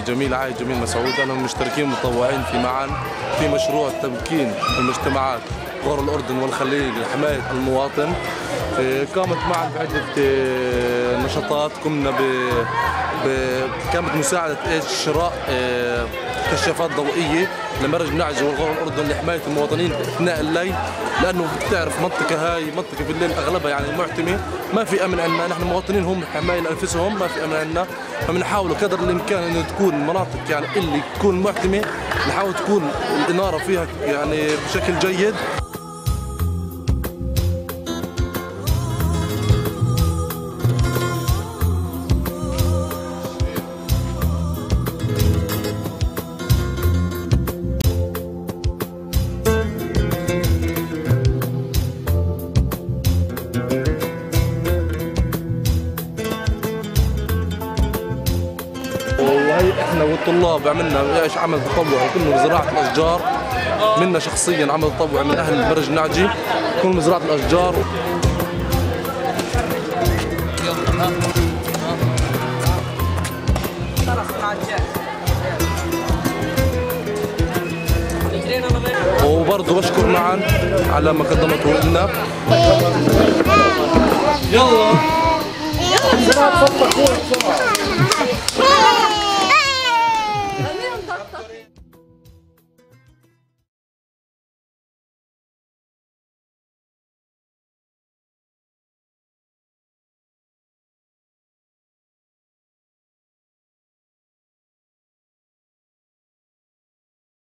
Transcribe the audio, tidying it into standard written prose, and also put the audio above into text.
جميل عايد جميل مسعود. أنا مشتركين متطوعين في مشروع تمكين المجتمعات غور الأردن والخليج لحماية المواطن. قامت معنا بعدة نشاطات. قمنا كانت مساعدة شراء كشافات ضوئية لمرج نعجة والغور الأردن لحماية المواطنين أثناء الليل، لأنه بتعرف منطقة في الليل أغلبها يعني معتمة، ما في أمن عندنا، نحن مواطنين هم حماية لأنفسهم، ما في أمن عندنا، فبنحاول قدر الإمكان إنه تكون مناطق يعني اللي تكون معتمة نحاول تكون الإنارة فيها يعني بشكل جيد. وهي احنا والطلاب عملنا ايش عمل تطوعي كله بزراعه الاشجار، منا شخصيا عمل تطوعي من اهل برج نعجي كله بزراعه الاشجار. وبرضه بشكر معا على ما قدمته لنا. يلا